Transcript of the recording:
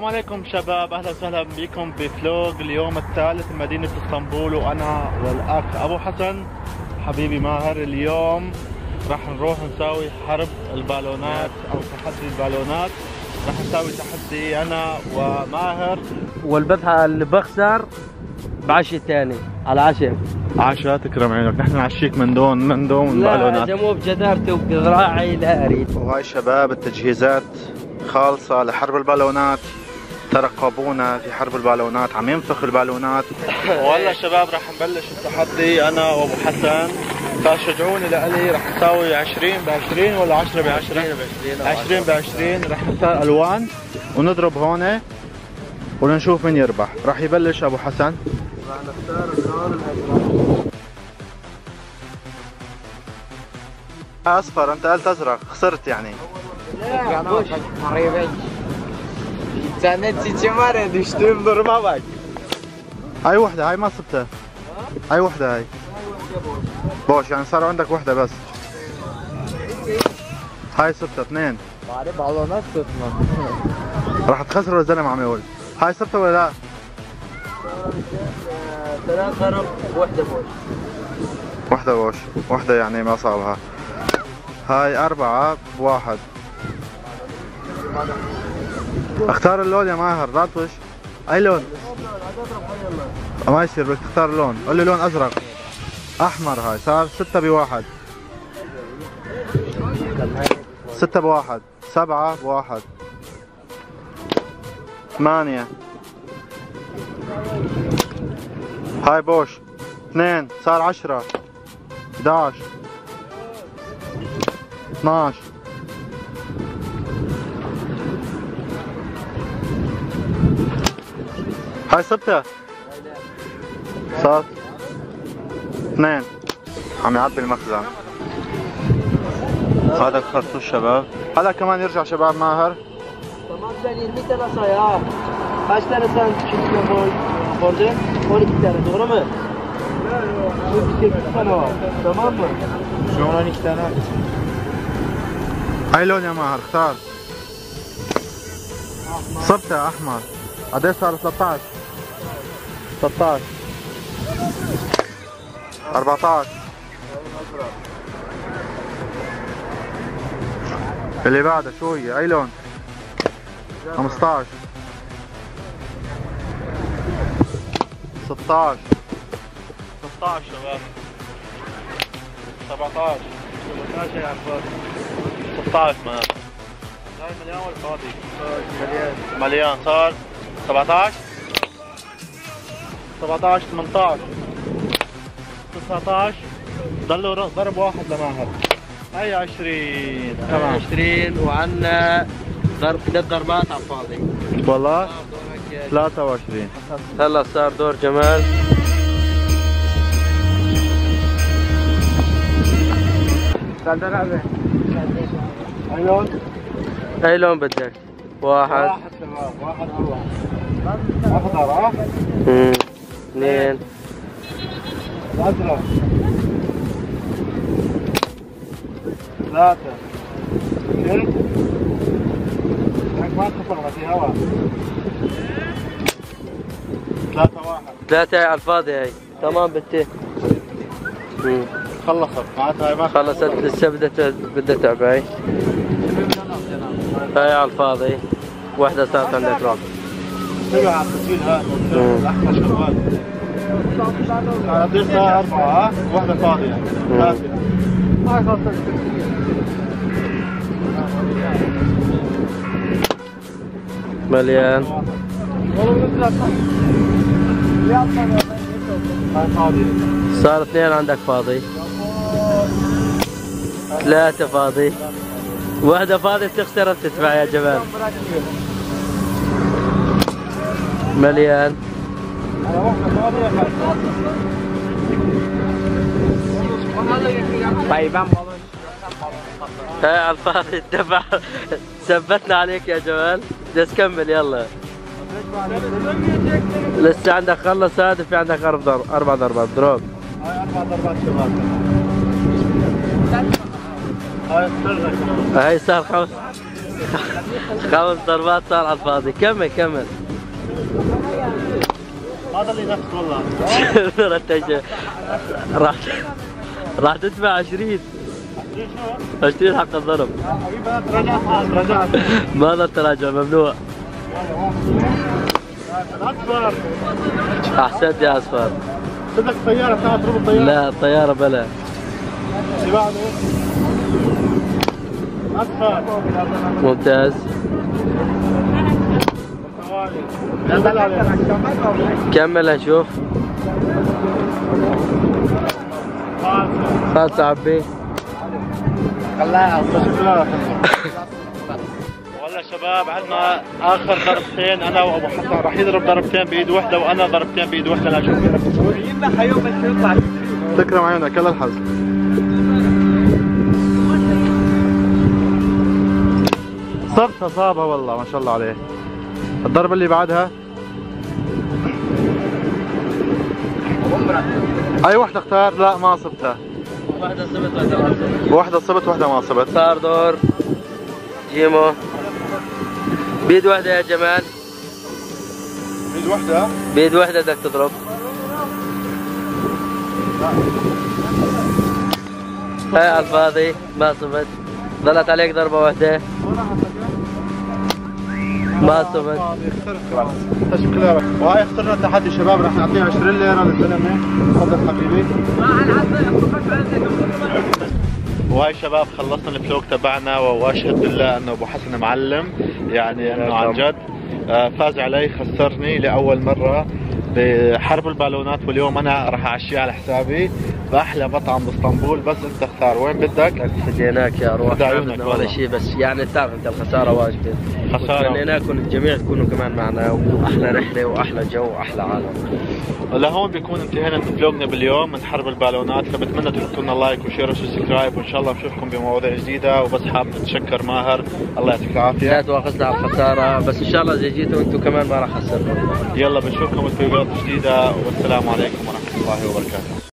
عليكم شباب، اهلا وسهلا بكم بفلوق اليوم الثالث بمدينة اسطنبول، وانا والاخ ابو حسن حبيبي ماهر. اليوم راح نروح نساوي حرب البالونات او تحدي البالونات. راح نساوي تحدي انا وماهر، والبذحة اللي بخسر بعشي ثاني على عشاء. عشاء تكرم عينك، نحن نعشيك من دون البالونات. لا مو بجدارتي وبذراعي لا اريد. وهاي شباب التجهيزات خالصة لحرب البالونات. ترقبونا في حرب البالونات، عم ينفخ البالونات. والله شباب راح نبلش التحدي انا وابو حسن، فشجعوني لإلي. راح نساوي 20 ب20 ولا 10 ب10؟ 20 ب20. راح نختار الوان ونضرب هون ونشوف مين يربح. راح يبلش ابو حسن. راح نختار اللون الازرق. اصفر، انت قلت ازرق، خسرت يعني. هاي وحدة، هاي ما صبتها. هاي وحدة، هاي بوش يعني صار عندك وحدة بس. هاي صبتها اثنين. بالونات صرنا. راح تخسروا الزلمة عم يقول. هاي صبتها ولا لا؟ ثلاث ضرب وحدة بوش. وحدة بوش، وحدة يعني ما صابها. هاي 4 بواحد. اختار اللون يا ماهر، لا تطش. اي لون؟ ما يصير، بدك تختار لون. قول لي لون ازرق. احمر. هاي صار 6 بواحد. 6 بواحد. 7 بواحد. 8. هاي بوش 2. صار 10. 11. 12. هاي صبتها. صار 2. عم يعبي المخزن. هذا الخرطوش شباب. هلا كمان يرجع شباب ماهر. Tamam sen 20 tane say ha. Kaç tane sen çıkıyor borcu? 12 tane doğru mu? Yok. 8 tane var. Tamam mı? Şu an 12 tane var. هاي لون يا ماهر، اختار. صبتها احمر. قديش صار؟ 13. 16. 14. اللي بعده شو هي؟ اي لون؟ 15. 16. 16 شباب. 17. 17 يا عباس. 16 ماهر. هاي مليان ولا فاضي؟ مليان. صار 17. 17. 18. 19. ضلوا ضرب واحد لماهر. هي 20. تمام 20 وعنا ضرب 3 ضربات على الفاضي. والله 23. هلا صار دور جمال. اي لون؟ اي لون بدك؟ واحد. واحد شباب، واحد اروح. اخضر ها؟ 2. الازرق. 3. شفت؟ هيك ما تخسر في هواء. 3 1. 3 على الفاضي هاي. تمام بنتي. خلصت معناتها هاي ما خلصت لسه بدها تعبي. هاي على الفاضي. وحدة صارت عندك راح. تبع على التسجيل هذا. الاحمر شغال. قديش صار؟ 4 ها؟ وحدة فاضية يعني. 3. هاي خلصت. مليان. هاي فاضية. صار 2 عندك فاضي. 3 فاضي. وحدة فاضي بتخسر بتدفع يا جمال. مليان. هاي على الفاضي الدفع. ثبتنا عليك يا جمال. بس كمل يلا. لسه عندك خلص هذا، في عندك 4 ضربات ضرب. هاي 4 ضربات شباب. هاي هاي صار 5. 5 ضربات صار على الفاضي. كمل كمل. هذا اللي نفس والله. راح تدفع 20 حق الضرب. رجعت ماذا التراجع ممنوع. اصفر. احسنت يا اصفر. بدك طياره تعال تضرب الطياره. لا الطياره بلا. اللي بعده اصفر. ممتاز. كمل نشوف. خالص عبي. والله شباب عندنا اخر ضربتين، انا وابو حسن راح يضرب ضربتين بايد واحده وانا ضربتين بايد واحده. لنشوف تكرم عيونك. كل الحظ. صرفها صابها والله ما شاء الله عليه. الضربه اللي بعدها اي واحده اختار. لا ما صبتها. واحدة صبت واحدة ما صبت. واحده صبت واحده ما صبت. صار دور جيمو. بيد واحدة يا جمال. بيد واحده. بيد واحدة بدك تضرب. هاي على الفاضي ما صبت. ضلت عليك ضربة واحدة ما صبت. وهاي اخترنا تحدي شباب، راح نعطيه 20 ليرة للزلمة. تفضل حبيبي. وهاي شباب خلصنا الفلوق تبعنا، واشهد بالله انه ابو حسن معلم، يعني انه عن جد فاز علي خسرني لاول مرة بحرب البالونات، واليوم انا راح اعشيه على حسابي باحلى مطعم باسطنبول. بس انت اختار وين بدك. فديناك يا روح. عيونك ولا شيء، بس يعني تعرف انت الخساره واجبه. وتمنيناكم الجميع تكونوا كمان معنا، واحلى رحله واحلى جو واحلى عالم. لهون بيكون انتهينا من فلوقنا باليوم من حرب البالونات. فبتمنى تحطوا لنا لايك وشير وسبسكرايب، وان شاء الله بشوفكم بمواضيع جديده. وبس حابب اتشكر ماهر، الله يعطيك العافيه. لا تواخذنا على الخساره، بس ان شاء الله اذا جيتوا انتم كمان ما راح اخسركم. يلا بنشوفكم بفيديوهات جديده، والسلام عليكم ورحمه الله وبركاته.